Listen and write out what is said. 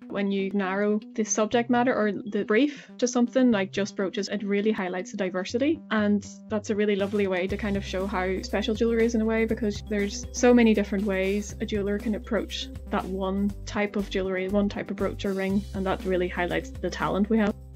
When you narrow the subject matter or the brief to something like just brooches, it really highlights the diversity, and that's a really lovely way to kind of show how special jewellery is in a way, because there's so many different ways a jeweller can approach that one type of jewellery, one type of brooch or ring, and that really highlights the talent we have.